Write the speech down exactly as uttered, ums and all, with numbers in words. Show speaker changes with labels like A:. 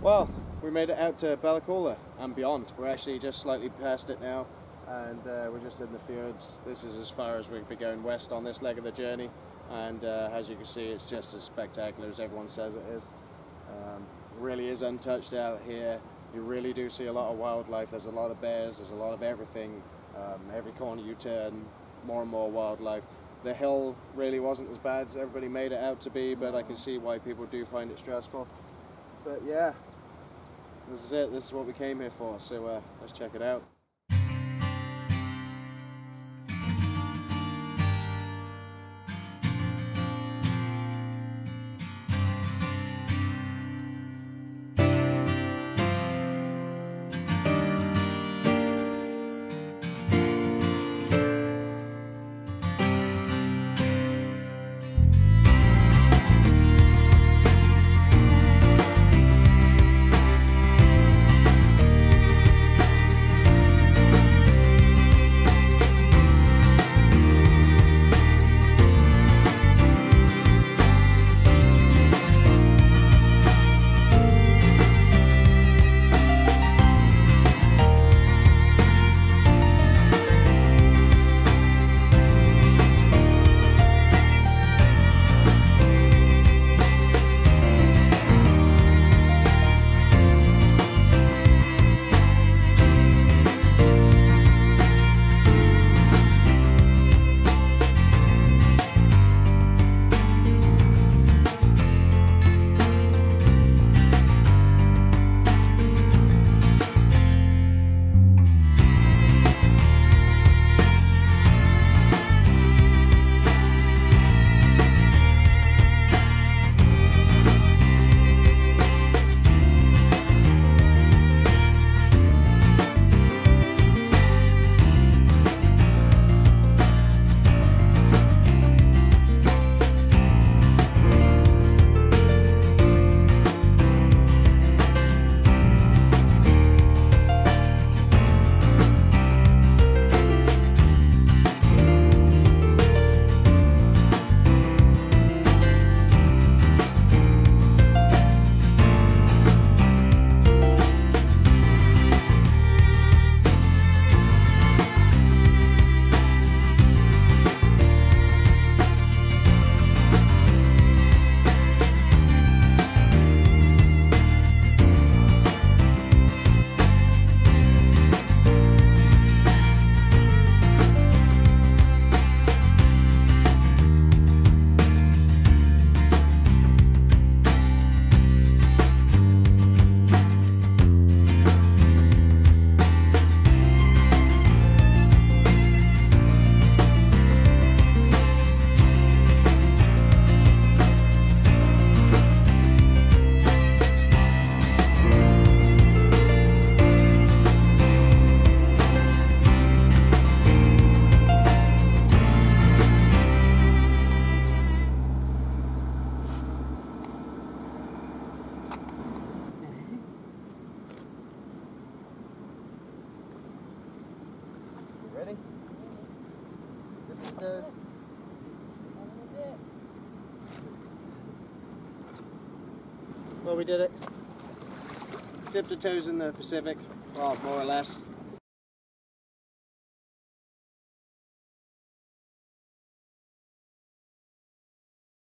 A: Well, we made it out to Coola and beyond. We're actually just slightly past it now, and uh, we're just in the fjords. This is as far as we've been going west on this leg of the journey, and uh, as you can see, it's just as spectacular as everyone says it is. Um, it really is untouched out here. You really do see a lot of wildlife. There's a lot of bears, there's a lot of everything. Um, every corner you turn, more and more wildlife. The hill really wasn't as bad as everybody made it out to be, but I can see why people do find it stressful. But yeah, this is it. This is what we came here for, so uh, let's check it out. Ready? Dip the toes. Well, we did it. Dipped the toes in the Pacific, well, more or less.